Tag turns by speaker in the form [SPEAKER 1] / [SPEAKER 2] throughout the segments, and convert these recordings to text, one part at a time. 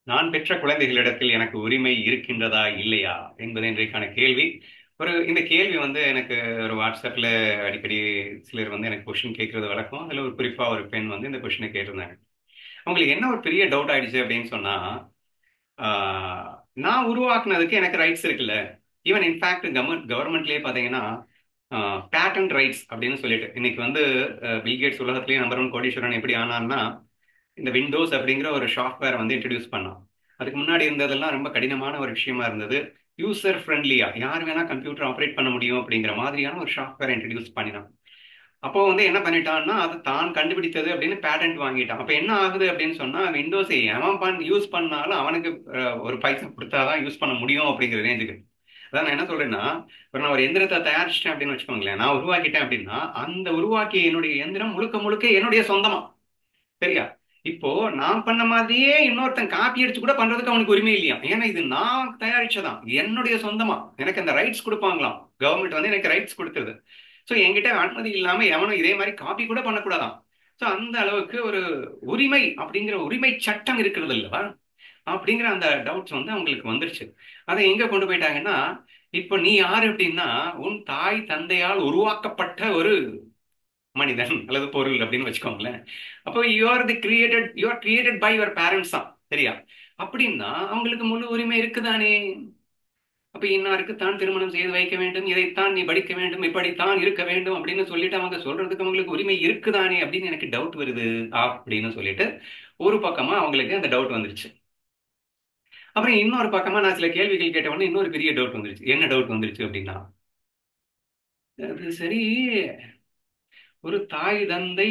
[SPEAKER 1] நான் பெற்ற குழந்தைகளிடத்தில் எனக்கு உரிமை இருக்கின்றதா இல்லையா என்பது இன்றைக்கான கேள்வி. இந்த கேள்வி வந்து எனக்கு ஒரு வாட்ஸ்அப்ல அடிக்கடி சிலர் வந்து எனக்கு கொஸ்டின் கேட்கறது வழக்கம். அதுல ஒரு குறிப்பா ஒரு பெண் வந்து இந்த கொஸ்டினை கேட்டிருந்தாங்க. அவங்களுக்கு என்ன ஒரு பெரிய டவுட் ஆயிடுச்சு அப்படின்னு சொன்னா, ஆஹ், நான் உருவாக்குனதுக்கு எனக்கு ரைட்ஸ் இருக்குல்ல. ஈவன் இன்ஃபேக்ட் கவர்மெண்ட்லயே பாத்தீங்கன்னா பேட்டன்ட் ரைட்ஸ் அப்படின்னு சொல்லிட்டு இன்னைக்கு வந்து பில்கேட்ஸ் உலகத்திலேயே நம்பர் ஒன் கோடீஸ்வரன் எப்படி ஆனான்னா, இந்த விண்டோஸ் அப்படிங்கிற ஒரு சாஃப்ட்வேர் வந்து இன்ட்ரடியூஸ் பண்ணோம். அதுக்கு முன்னாடி இருந்ததெல்லாம் ரொம்ப கடினமான ஒரு விஷயமா இருந்தது. யூசர் ஃப்ரெண்ட்லியா யார் வேணா கம்ப்யூட்டர் ஆப்ரேட் பண்ண முடியும் அப்படிங்கிற மாதிரியான ஒரு சாஃப்ட்வேர் இன்ட்ரடியூஸ் பண்ணினான். அப்போ வந்து என்ன பண்ணிட்டான்னா, அது தான் கண்டுபிடித்தது அப்படின்னு பேட்டன்ட் வாங்கிட்டான். அப்ப என்ன ஆகுது அப்படின்னு சொன்னா, விண்டோஸை எவன் யூஸ் பண்ணாலும் அவனுக்கு ஒரு பைசா கொடுத்தாதான் யூஸ் பண்ண முடியும் அப்படிங்கிற ரேஞ்சுக்கு. அதான் நான் என்ன சொல்றேன்னா, இப்ப நான் ஒரு எந்திரத்தை தயாரிச்சிட்டேன் அப்படின்னு வச்சுக்கோங்களேன், நான் உருவாக்கிட்டேன் அப்படின்னா அந்த உருவாக்கிய என்னுடைய எந்திரம் முழுக்க முழுக்க என்னுடைய சொந்தமா. சரியா? இப்போ நான் பண்ண மாதிரியே இன்னொருத்தன் காப்பி அடிச்சு கூட பண்றதுக்கு அவனுக்கு உரிமை இல்லையா. ஏன்னா இது நான் தயாரிச்சதான், என்னுடைய சொந்தமா. எனக்கு அந்த ரைட்ஸ் கொடுப்பாங்களாம். கவர்மெண்ட் வந்து எனக்கு ரைட்ஸ் கொடுத்துருது. ஸோ என்கிட்ட அனுமதி இல்லாம எவனும் இதே மாதிரி காப்பி கூட பண்ணக்கூடாதாம். ஸோ அந்த அளவுக்கு ஒரு உரிமை அப்படிங்கிற உரிமை சட்டம் இருக்கிறது இல்லவா அப்படிங்கிற அந்த டவுட்ஸ் வந்து அவங்களுக்கு வந்துருச்சு. அதை எங்க கொண்டு போயிட்டாங்கன்னா, இப்போ நீ யாரு அப்படின்னா, உன் தாய் தந்தையால் உருவாக்கப்பட்ட ஒரு மனிதன் அல்லது பொருள் அப்படின்னு வச்சுக்கோங்களேன். அப்போ you are created by your parents தான். சரியா? அப்படின்னா அவங்களுக்கு முழு உரிமை இருக்குதானே. அப்ப இன்னாருக்கு தான் திருமணம் செய்து வைக்க வேண்டும், இதைத்தான் நீ படிக்க வேண்டும், இப்படித்தான் இருக்க வேண்டும் அப்படின்னு சொல்லிட்டு அவங்க சொல்றதுக்கு அவங்களுக்கு உரிமை இருக்குதானே அப்படின்னு எனக்கு டவுட் வருது அப்படின்னு சொல்லிட்டு ஒரு பக்கமா அவங்களுக்கு அந்த டவுட் வந்துருச்சு. அப்புறம் இன்னொரு பக்கமா நான் சில கேள்விகள் கேட்ட உடனே இன்னொரு பெரிய டவுட் வந்துருச்சு. என்ன டவுட் வந்துருச்சு அப்படின்னா, அது சரி, ஒரு தாய் தந்தை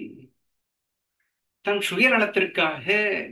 [SPEAKER 1] தன் சுயநலத்திற்காக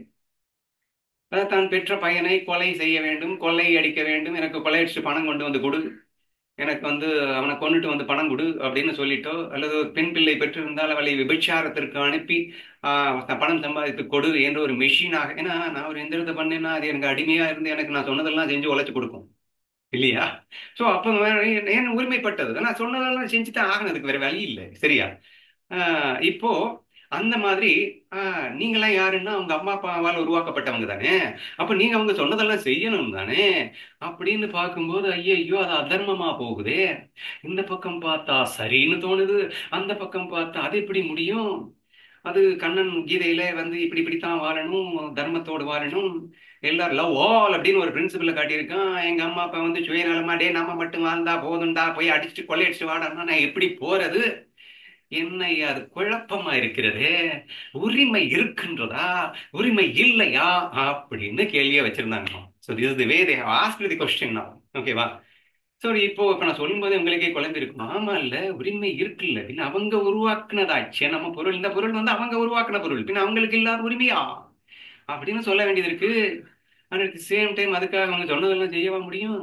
[SPEAKER 1] தான் பெற்ற பையனை கொலை செய்ய வேண்டும், கொள்ளை அடிக்க வேண்டும், எனக்கு கொள்ளையடிச்சு பணம் கொண்டு வந்து கொடு, எனக்கு வந்து அவனை கொண்டுட்டு வந்து பணம் கொடு அப்படின்னு சொல்லிட்டோ, அல்லது ஒரு பெண் பிள்ளை பெற்றிருந்தால் அவளை விபச்சாரத்திற்கு அனுப்பி பணம் சம்பாதித்து கொடு என்ற ஒரு மெஷினாக. ஏன்னா நான் ஒரு எந்திரத்தை பண்ணேன்னா அது எனக்கு அடிமையா இருந்து எனக்கு நான் சொன்னதெல்லாம் செஞ்சு உழைச்சு கொடுக்கும் இல்லையா. சோ அப்ப என் உரிமைப்பட்டது நான் சொன்னதெல்லாம் செஞ்சுதான் ஆகணும், அதுக்கு வேற வழி இல்லை. சரியா? இப்போ அந்த மாதிரி நீங்களாம் யாருன்னா அவங்க அம்மா அப்பாவால் உருவாக்கப்பட்டவங்க தானே. அப்ப நீங்க அவங்க சொன்னதெல்லாம் செய்யணும் தானே அப்படின்னு பார்க்கும்போது, ஐயோ அது அதர்மமா போகுதே. இந்த பக்கம் பார்த்தா சரின்னு தோணுது, அந்த பக்கம் பார்த்தா அது எப்படி முடியும். அது கண்ணன் கீதையில வந்து இப்படி இப்படித்தான் வாழணும், தர்மத்தோடு வாழணும், எல்லாரும் லவ் ஆல் அப்படின்னு ஒரு பிரின்சிபலை காட்டியிருக்கான். எங்க அம்மா அப்பா வந்து சுயநலமா டே நாம மட்டும் வாழ்ந்தா போதும்டா, போய் அடிச்சுட்டு கொள்ளையடிச்சுட்டு வாடான்னா நான் எப்படி போறது. என்னை அது குழப்பமா இருக்கிறதே. உரிமை இருக்கின்றதா, உரிமை இல்லையா அப்படின்னு கேள்வியை வச்சிருந்தாங்க. So this is the way they have asked the question now. ஓகேவா? ஸோ இப்போ நான் சொல்லும்போது உங்களுக்கே குழம்பு இருக்கும். ஆமா இல்ல, உரிமை இருக்குல்ல, பின்ன அவங்க உருவாக்குனதாச்சே நம்ம பொருள், இந்த பொருள் வந்து அவங்க உருவாக்குன பொருள், பின்ன அவங்களுக்கு இல்லாத உரிமையா அப்படின்னு சொல்ல வேண்டியது இருக்கு. ஆனால் அட் தி சேம் டைம் அதுக்காக அவங்க சொன்னதெல்லாம் செய்யவா முடியும்.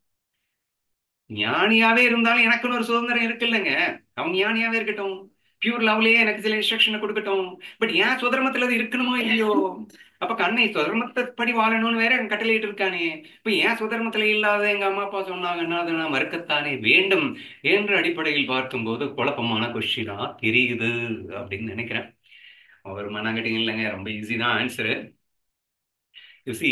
[SPEAKER 1] ஞானியாவே இருந்தாலும் எனக்குன்னு ஒரு சுதந்திரம் இருக்கு இல்லைங்க. அவங்க ஞானியாவே இருக்கட்டும், பியூர் லவ்லயே எனக்கு சில இன்ஸ்ட்ரக்ஷனை கொடுக்கட்டும். பட் ஏன் சுதர்மத்துல அது இருக்கணுமோ இல்லையோ. அப்ப கண்ணை சுதர்மத்தப்படி வாழணும்னு வேற எனக்கு கட்டளையிட்டு இருக்கானே. இப்ப ஏன் சுதர்மத்துல இல்லாத எங்க அம்மா அப்பா சொன்னாங்கன்னா அதை நான் மறுக்கத்தானே வேண்டும் என்ற அடிப்படையில் பார்க்கும்போது குழப்பமான கொஸ்டினா தெரியுது அப்படின்னு நினைக்கிறேன். ஒரு மண்ணாங்கட்டிங்க இல்லைங்க, ரொம்ப ஈஸி தான் ஆன்சரு. யூ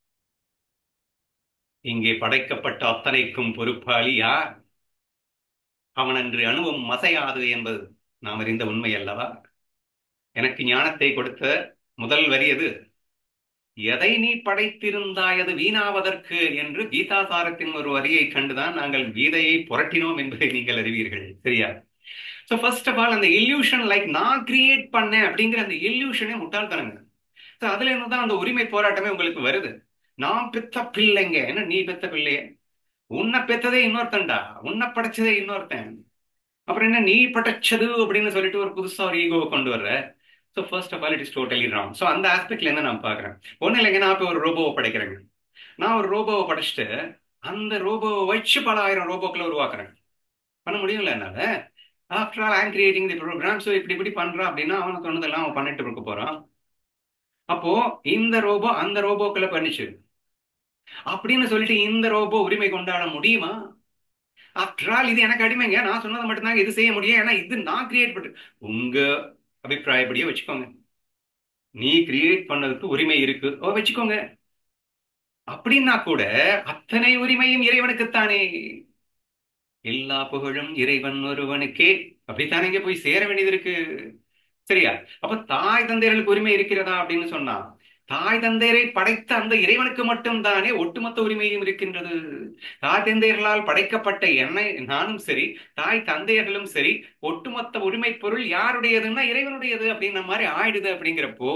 [SPEAKER 1] இங்கே படைக்கப்பட்ட அத்தனைக்கும் பொறுப்பாளி யார்? அவனன்று அணுவும் மசையாது என்பது நாம் அறிந்த உண்மை அல்லவா. எனக்கு ஞானத்தை கொடுத்த முதல் வரி எது? எதை நீ படைத்திருந்தாய் அது வீணாவதற்கு என்று கீதாசாரத்தின் ஒரு வரியை கண்டுதான் நாங்கள் கீதையை புரட்டினோம் என்பதை நீங்கள் அறிவீர்கள். சரியா? சோ ஃபர்ஸ்ட் ஆஃப் ஆல் அந்த இல்யூஷன், லைக் நான் கிரியேட் பண்ணேன் அப்படிங்கிற அந்த இல்யூஷனே முட்டாள்தனங்க. So அதுல இருந்துதான் அந்த உரிமை போராட்டமே உங்களுக்கு வருது. நான் பெத்த பிள்ளைங்க என்ன, நீ பெத்த பிள்ளைய? உன்னை பெத்ததே இன்னொருத்தன்டா, உன்னை படைச்சதே இன்னொருத்தன். அப்புறம் என்ன நீ படைச்சது அப்படின்னு சொல்லிட்டு ஒரு புதுசா ஒரு ஈகோவை கொண்டு வர்ற. So first of all it is totally wrong. So அந்த ஆஸ்பெக்ட்ல என்ன நான் பாக்குறேன், ஒன்றும் இல்லைங்க. நான் இப்போ ஒரு ரோபோவை படைக்கிறேங்க. நான் ஒரு ரோபோவை படைச்சிட்டு அந்த ரோபோவை வச்சு பல ஆயிரம் ரோபோக்களை உருவாக்குறேன். பண்ண முடியும்ல என்னால. After all I'm creating the program. So இப்படி இப்படி பண்றான் அப்படின்னா அவனுக்கு சொன்னதெல்லாம் அவன் பண்ணிட்டு இருக்க போறான். அப்போ இந்த ரோபோ அந்த ரோபோக்களை பண்ணிச்சு அப்படின்னு சொல்லிட்டு இந்த ரோபோ உரிமை கொண்டாட முடியுமா? ஆஃப்டர் ஆல் இது எனக்கு அடிமைங்க, நான் சொன்னதை மட்டும்தாங்க இது செய்ய முடியும், ஏன்னா இது நான் கிரியேட் பண்ணு. உங்க அபிப்பிராயப்படியே வச்சுக்கோங்க. நீ கிரியேட் பண்ணதுக்கு உரிமை இருக்கு, ஓ வச்சுக்கோங்க. அப்படின்னா கூட அத்தனை உரிமையும் இறைவனுக்குத்தானே. எல்லா புகழும் இறைவன் ஒருவனுக்கே. அப்படித்தானே இங்க போய் சேர வேண்டியது இருக்கு. சரியா? அப்ப தாய் தந்தையர்களுக்கு உரிமை இருக்கிறதா அப்படின்னு சொன்னா, தாய் தந்தையரை படைத்த அந்த இறைவனுக்கு மட்டும் தானே ஒட்டுமொத்த உரிமையும் இருக்கின்றது. தாய் தந்தையர்களால் படைக்கப்பட்ட என்னை நானும் சரி, தாய் தந்தையர்களும் சரி, ஒட்டுமொத்த உரிமை பொருள் யாருடையதுன்னா இறைவனுடையது அப்படின்ற மாதிரி ஆயிடுது. அப்படிங்கிறப்போ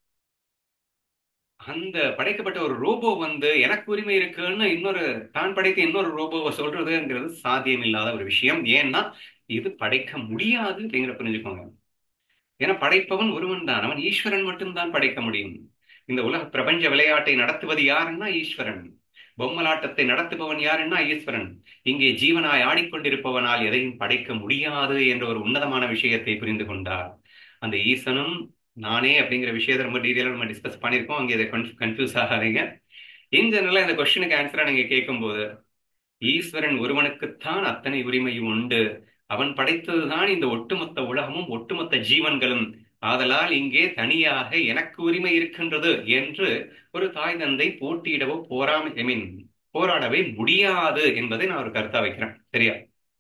[SPEAKER 1] அந்த படைக்கப்பட்ட ஒரு ரோபோ வந்து எனக்கு உரிமை இருக்குன்னு இன்னொரு தான் படைத்த இன்னொரு ரோபோவை சொல்றதுங்கிறது சாத்தியம் இல்லாத ஒரு விஷயம். ஏன்னா இது படைக்க முடியாது அப்படிங்கிற புரிஞ்சுக்கோங்க. ஏன்னா படைப்பவன் ஒருவன் தான், அவன் ஈஸ்வரன் மட்டும்தான் படைக்க முடியும். இந்த உலக பிரபஞ்ச விளையாட்டை நடத்துவது யாருன்னா ஈஸ்வரன். பொம்மலாட்டத்தை நடத்துபவன் யாருன்னா ஈஸ்வரன். இங்கே ஜீவனாய் ஆடிக்கொண்டிருப்பவனால் எதையும் படைக்க முடியாது என்ற ஒரு உன்னதமான விஷயத்தை புரிந்து கொண்டார். அந்த ஈசனும் நானே அப்படிங்கிற விஷயத்தை ரொம்ப டீட்டெயிலாக நம்ம டிஸ்கஸ் பண்ணியிருக்கோம். அங்கே இதை கன்ஃபியூஸ் ஆகாதீங்க. இன் ஜெனரலா இந்த கொஸ்டினுக்கு ஆன்சரா நீங்க கேட்கும்போது, ஈஸ்வரன் ஒருவனுக்குத்தான் அத்தனை உரிமையும் உண்டு. அவன் படைத்ததுதான் இந்த ஒட்டுமொத்த உலகமும் ஒட்டுமொத்த ஜீவன்களும். ஆதலால் இங்கே தனியாக எனக்கு உரிமை இருக்கின்றது என்று ஒரு தாய் தந்தை போட்டியிடவோ ஐ மீன் போராடவே முடியாது என்பதை நான் ஒரு கருத்தா வைக்கிறேன். சரியா?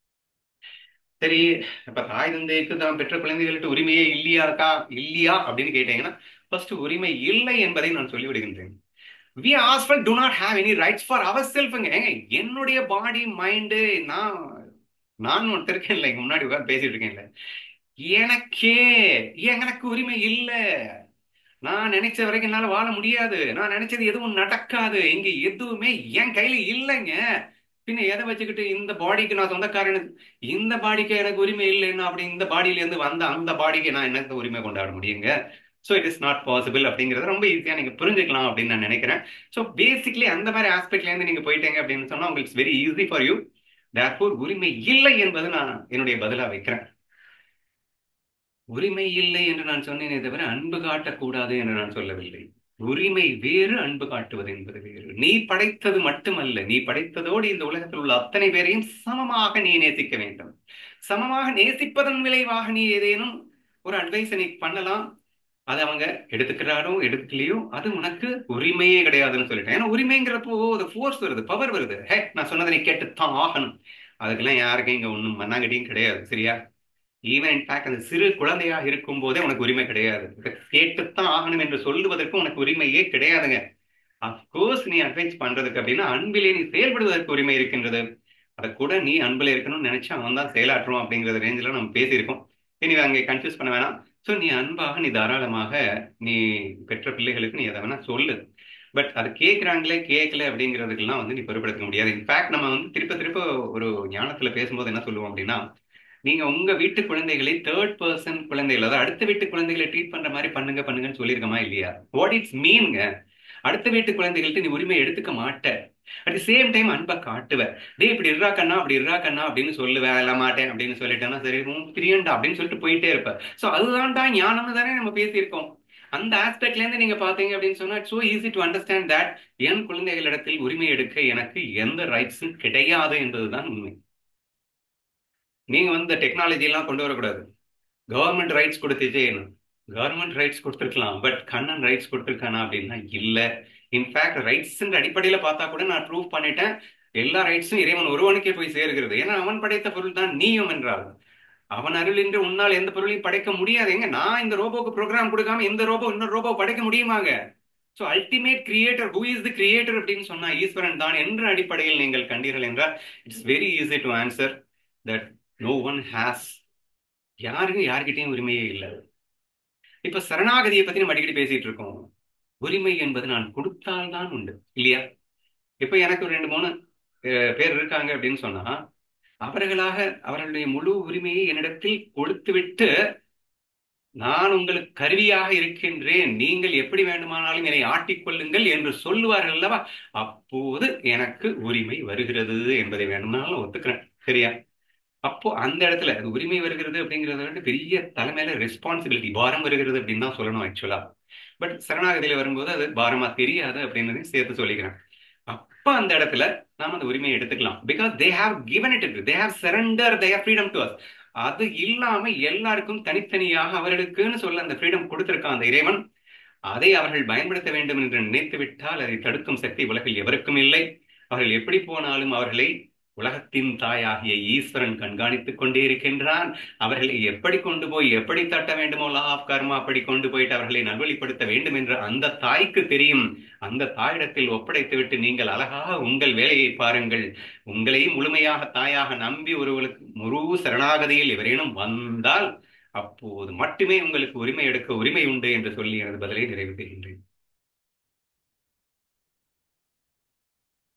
[SPEAKER 1] சரி. இப்ப தாய் தந்தைக்கு தான் பெற்ற குழந்தைகள்கிட்ட உரிமையே இல்லையா இல்லையா அப்படின்னு கேட்டீங்கன்னா, ஃபர்ஸ்ட் உரிமை இல்லை என்பதை நான் சொல்லிவிடுகின்றேன். we ourselves do not have any rights for ourselves. ஏங்க, என்னுடைய பாடி மைண்டு, நான் நான் ஒருத்தர் இருக்கேன்ல, இங்க முன்னாடி உட்கார்ந்து பேசிட்டு இருக்கேன்ல, எனக்கே எனக்கு உரிமை இல்ல. நான் நினைச்ச வரைக்கும் என்னால வாழ முடியாது. நான் நினைச்சது எதுவும் நடக்காது. இங்க எதுவுமே என் கையில இல்லைங்க. பின்ன எதை வச்சுக்கிட்டு இந்த பாடிக்கு நான் சொந்தக்காரன், இந்த பாடிக்கு எனக்கு உரிமை இல்லைன்னா அப்படி இந்த பாடியில இருந்து வந்த அந்த பாடிக்கு நான் என்னத்த உரிமை கொண்டாட முடியுங்க? So it is not possible அப்படிங்கறத ரொம்ப ஈஸியா நீங்க புரிஞ்சுக்கலாம் அப்படின்னு நான் நினைக்கிறேன். ஸோ பேசிக்லி அந்த மாதிரி ஆஸ்பெக்ட்ல இருந்து நீங்க போயிட்டீங்க அப்படின்னு சொன்னா உங்களுக்கு very easy for you. Therefore உரிமை இல்லை என்பது நான் என்னுடைய பதிலா வைக்கிறேன். உரிமை இல்லை என்று நான் சொன்னேனே தவிர அன்பு காட்டக்கூடாது என்று நான் சொல்லவில்லை. உரிமை வேறு, அன்பு காட்டுவது என்பது வேறு. நீ படைத்தது மட்டுமல்ல, நீ படைத்ததோடு இந்த உலகத்தில் உள்ள அத்தனை பேரையும் சமமாக நீ நேசிக்க வேண்டும். சமமாக நேசிப்பதன் விளைவாக நீ ஏதேனும் ஒரு அட்வைஸ் நீ பண்ணலாம். அது அவங்க எடுத்துக்கிறாரோ எடுக்கலையோ அது உனக்கு உரிமையே கிடையாதுன்னு சொல்லிட்டேன். ஏன்னா உரிமைங்கிறப்போ அது ஃபோர்ஸ் வருது, பவர் வருது. ஹே, நான் சொன்னதை நீ கேட்டுத்தான் ஆகணும். அதுக்கெல்லாம் யாருக்கும் இங்க ஒன்றும் மண்ணாங்கட்டியும் கிடையாது. சரியா? ஈவன் இன்ஃபேக்ட் அந்த சிறு குழந்தையாக இருக்கும் போதே உனக்கு உரிமை கிடையாது. கேட்டுத்தான் ஆகணும் என்று சொல்லுவதற்கு உனக்கு உரிமையே கிடையாதுங்க. அப்கோர்ஸ் நீ அட்வைஸ் பண்றதுக்கு அப்படின்னா அன்பிலே நீ செயல்படுவதற்கு உரிமை இருக்கின்றது. அதை கூட நீ அன்புல இருக்கணும்னு நினைச்சா அவன் தான் செயலாற்றுவோம் அப்படிங்கிற ரேஞ்சில நம்ம பேசியிருக்கோம். இனி அங்கே கன்ஃபியூஸ் பண்ண வேணாம். ஸோ நீ அன்பாக, நீ தாராளமாக, நீ பெற்ற பிள்ளைகளுக்கு நீ எதை வேணா சொல்லு. பட் அது கேட்குறாங்களே கேட்கல அப்படிங்கிறதுக்கெல்லாம் வந்து நீ பொறுப்படுத்த முடியாது. இன்ஃபேக்ட் நம்ம வந்து திருப்ப திருப்ப ஒரு ஞானத்துல பேசும்போது என்ன சொல்லுவோம் அப்படின்னா, நீங்க உங்க வீட்டு குழந்தைகளை தேர்ட் பர்சன் குழந்தைகள், அதாவது அடுத்த வீட்டு குழந்தைகளை ட்ரீட் பண்ற மாதிரி பண்ணுங்கன்னு சொல்லியிருக்கமா இல்லையா? வாட் இட்ஸ் மீன்ங்க? அடுத்த வீட்டு குழந்தைகள்ட்ட நீ உரிமை எடுத்துக்க மாட்ட. அட் தி சேம் டைம் அன்பை காட்டுவ. டே இப்படி இருறா கண்ணா, அப்படி இருறா கண்ணா அப்படின்னு சொல்லுவேன். இல்ல மாட்டேன் அப்படின்னு சொல்லிட்டேன்னா சரி பிரியண்டா அப்படின்னு சொல்லிட்டு போயிட்டே இருப்ப. ஸோ அதுதான்டா ஞானம்னு தானே நம்ம பேசியிருக்கோம். அந்த ஆஸ்பெக்ட்ல இருந்து நீங்க பாத்தீங்க அப்படின்னு சொன்னா it's so easy to understand that என் குழந்தைகளிடத்தில் உரிமை எடுக்க எனக்கு எந்த ரைட்ஸும் கிடையாது என்பதுதான் உண்மை. நீங்க வந்து டெக்னாலஜி எல்லாம் கொண்டு வரக்கூடாது. கவர்மெண்ட் ரைட்ஸ் கொடுத்துச்சே, கவர்மெண்ட் ரைட்ஸ் கொடுத்துருக்கலாம். பட் கண்ணன் ரைட்ஸ் கொடுத்துருக்கானா அப்படின்னா இல்ல. இன்ஃபேக்ட் ரைட்ஸ் அடிப்படையில பார்த்தா கூட நான் ப்ரூவ் பண்ணிட்டேன். எல்லா ரைட்ஸும் இறைவன் ஒருவனுக்கே போய் சேருகிறது. ஏன்னா அவன் படைத்த பொருள் தான் நீயும் என்றால். அவன் அருள் என்று உன்னால் எந்த பொருளையும் படைக்க முடியாதுங்க. நான் இந்த ரோபோக்கு ப்ரோக்ராம் கொடுக்காம இந்த ரோபோ இன்னொரு ரோபோ படைக்க முடியுமாங்க? So ultimate creator, who is the creator அப்படின்னு சொன்னா ஈஸ்வரன் தான் என்ற அடிப்படையில் நீங்கள் கண்டீர்கள் என்றால் it's very easy to answer that no one has. யாருக்கும் யார்கிட்டையும் உரிமையே இல்லை. இப்ப சரணாகதியை பத்தி நம்ம அடிக்கடி பேசிட்டு இருக்கோம். உரிமை என்பது நான் கொடுத்தால்தான் உண்டு இல்லையா? இப்ப எனக்கு ஒரு 2-3 பேர் இருக்காங்க அப்படின்னு சொன்னா அவர்களாக அவர்களுடைய முழு உரிமையை என்னிடத்தில் கொடுத்துவிட்டு நான் உங்களுக்கு கருவியாக இருக்கின்றேன், நீங்கள் எப்படி வேண்டுமானாலும் என்னை ஆட்டிக்கொள்ளுங்கள் என்று சொல்லுவார்கள் அல்லவா? அப்போது எனக்கு உரிமை வருகிறது என்பதை வேண்டுமானாலும் ஒத்துக்கிறேன். சரியா? அப்போ அந்த இடத்துல அது உரிமை வருகிறது அப்படிங்கறத விட பெரிய தலைமையில ரெஸ்பான்சிபிலிட்டி, பாரம் வருகிறது அப்படின்னு தான் சொல்லணும் ஆக்சுவலா. பட் சரணாகதியில வரும்போது அது பாரமா தெரியாது அப்படின்னு சேர்த்து சொல்லிக்கிறேன். அப்ப அந்த இடத்துல நாம அந்த உரிமையை எடுத்துக்கலாம். Because they have given it, they have surrender their freedom to us. அது இல்லாம எல்லாருக்கும் தனித்தனியாக அவர்களுக்குன்னு சொல்ல அந்த ஃப்ரீடம் கொடுத்திருக்கான் அந்த இறைவன். அதை அவர்கள் பயன்படுத்த வேண்டும் என்று நினைத்து விட்டால் அதை தடுக்கும் சக்தி உலகில் எவருக்கும் இல்லை. அவர்கள் எப்படி போனாலும் அவர்களை உலகத்தின் தாயாகிய ஈஸ்வரன் கண்காணித்துக் கொண்டே இருக்கின்றான். அவர்களை எப்படி கொண்டு போய் எப்படி தட்ட வேண்டுமோ லா ஆஃப் கர்மா அப்படி கொண்டு போயிட்டு அவர்களை நல்வழிப்படுத்த வேண்டும் என்று அந்த தாய்க்கு தெரியும். அந்த தாயிடத்தில் ஒப்படைத்துவிட்டு நீங்கள் அழகாக உங்கள் வேலையை பாருங்கள். உங்களை முழுமையாக தாயாக நம்பி ஒருவருக்கு முழு சரணாகதியில் எவரேனும் வந்தால் அப்போது மட்டுமே உங்களுக்கு உரிமை எடுக்க உரிமை உண்டு என்று சொல்லி எனது பதிலை நிறைவு செய்கின்றேன்.